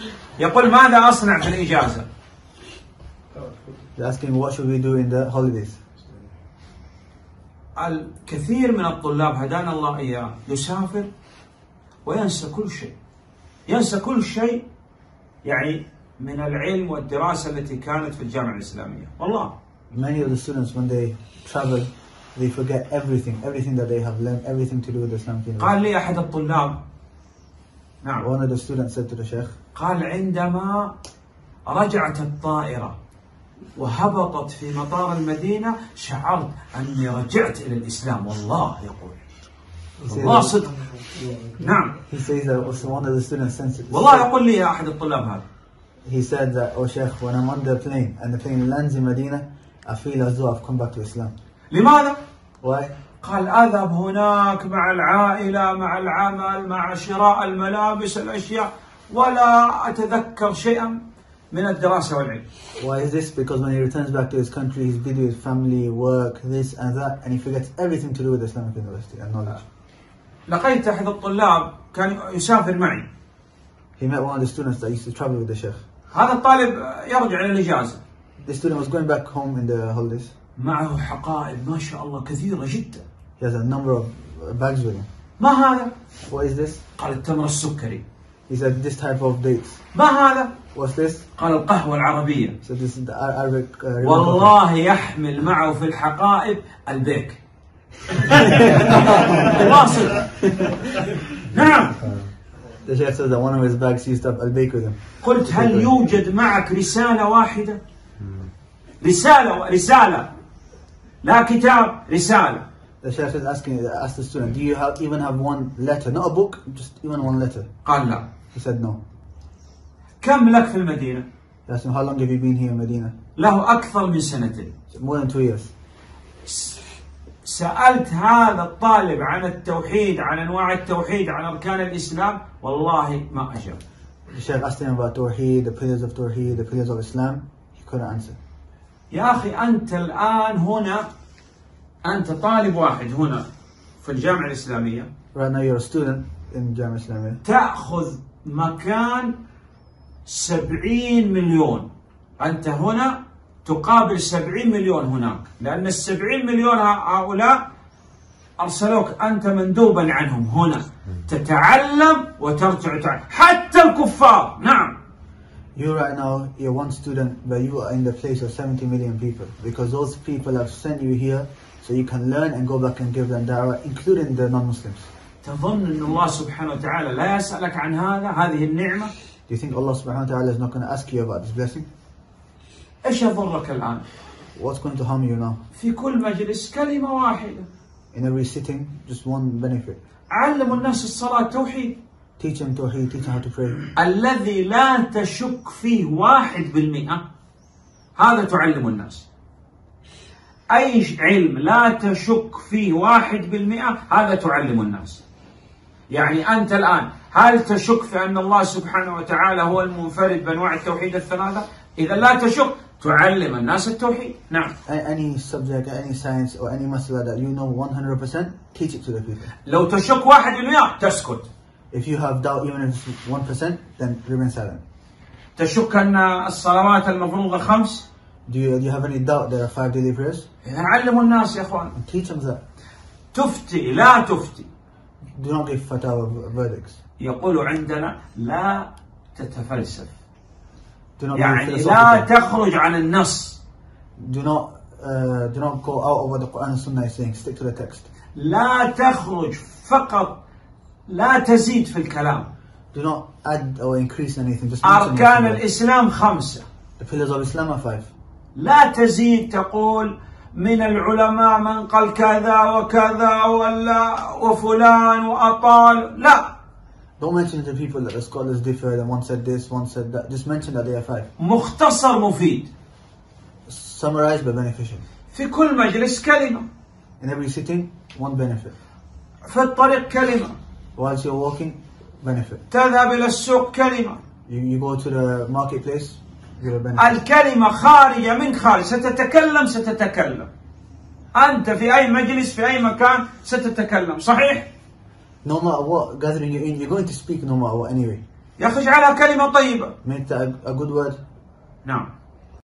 يقول ماذا أصنع في الإجازة؟ They're asking what should we do in the holidays. الكثير من الطلاب هدانا الله إياه يسافر وينسى كل شيء، ينسى كل شيء يعني من العلم والدراسة التي كانت في الجامعة الإسلامية. والله Many of the students when they travel they forget everything that they have learned, everything to do with Islamic university. قال لي أحد الطلاب، نعم، One of the students said to the Sheikh, قال عندما رجعت الطائرة وهبطت في مطار المدينة شعرت أني رجعت إلى الإسلام. والله يقول والله صدق. نعم. He says that one of the students said, والله يقول لي أحد الطلاب هذا. He said that, oh Sheikh, when I'm on the plane and the plane lands in Medina, I feel as though I've come back to Islam. لماذا؟ Why? قال أذهب هناك مع العائلة، مع العمل، مع شراء الملابس، الأشياء، ولا أتذكر شيئا من الدراسة والعلم. Why is this? Because when he returns back to his country, he's busy with family, work, this and that, and he forgets everything to do with Islamic university and knowledge. لقيت أحد الطلاب كان يسافر معي. He met one of the students that used to travel with the Sheikh. هذا الطالب يرجع إلى الإجازة. The student was going back home in the holidays. معه حقائب ما شاء الله كثيرة جدا. He has a number of bags with him. ما هذا؟ What is this? قال التمر السكري. He said this type of dates. ما هذا؟ What's this? قال القهوة العربية. So this is the Arabic. والله يحمل معه في الحقائب البيك. واصل. نعم. The Sheikh says that one of his bags used to have al-Bayk with him. قلت هل يوجد معك رسالة واحدة؟ رسالة لا كتاب، رسالة. The Sheikh is asked the student, do you even have one letter, not a book, just even one letter? قال لا. He said no. كم لك في المدينة؟ He asked him, how long have you been here in Medina? له أكثر من سنتين. More than 2 years. سألت هذا الطالب عن التوحيد، عن أنواع التوحيد، عن أركان الإسلام، والله ما أجاب. The Sheikh asked him about Tawheed, the pillars of Tawheed, the pillars of Islam. He couldn't answer. يا أخي أنت الآن هنا، أنت طالب واحد هنا في الجامعة الإسلامية. Right now you're a student in Jamia Islamiyya. تأخذ مكان 70 مليون. أنت هنا تقابل 70 مليون هناك، لأن ال70 مليون هؤلاء أرسلوك أنت مندوبا عنهم هنا تتعلم وترجع تعلم، حتى الكفار. نعم. You right now, you're one student, but you are in the place of 70 million people, because those people have sent you here so you can learn and go back and give them da'wah, including the non-Muslims. تظن أن الله سبحانه وتعالى لا يسألك عن هذه النعمة؟ Do you think Allah subhanahu wa ta'ala is not going to ask you about this blessing? إيش يضرك الآن؟ What's going to harm you now? في كل مجلس كلمة واحدة. In every sitting, just one benefit. علموا الناس الصلاة توحيد. Teach them Tawheed, teach them how to pray. الذي لا تشك فيه 1% هذا تعلم الناس. أي علم لا تشك فيه 1% هذا تعلم الناس. يعني أنت الآن هل تشك في أن الله سبحانه وتعالى هو المنفرد بأنواع التوحيد الثلاثة؟ إذا لا تشك تعلم الناس التوحيد. نعم. Any subject, any science or any masala that you know 100%, teach it to the people. لو تشك 1% تسكت. If you have doubt even if it's 1%, then remain silent. تشك أن الصلوات المفروضة 5؟ Do you have any doubt there are 5 daily prayers? إذا علموا الناس يا إخوان. Teach them that. تفتي لا تفتي. Do not give fatwa verdicts. يقول عندنا لا تتفلسف. Do not يعني لا تخرج عن النص. Do not go out of what the Quran and Sunnah is saying. Stick to the text. لا تخرج فقط، لا تزيد في الكلام. Do not add or increase anything. Just أركان الإسلام 5. The pillars of Islam are 5. لا تزيد تقول من العلماء من قال كذا وكذا ولا وفلان وأطال. لا. Don't mention to people that the scholars differ and one said this, one said that. Just mention that they are 5. مختصر مفيد. Summarize but beneficial. في كل مجلس كلمة. In every sitting, one benefit. في الطريق كلمة. Whilst you're walking, benefit. تذهب إلى السوق كلمة. You go to the marketplace, you're a benefit. الكلمة خارجة من خارج. ستتكلم. أنت في أي مجلس في أي مكان ستتكلم. صحيح؟ No matter what gathering you're in, you're going to speak no matter what anyway. يا أخي اجعلها كلمة طيبة. Make that a good word. نعم.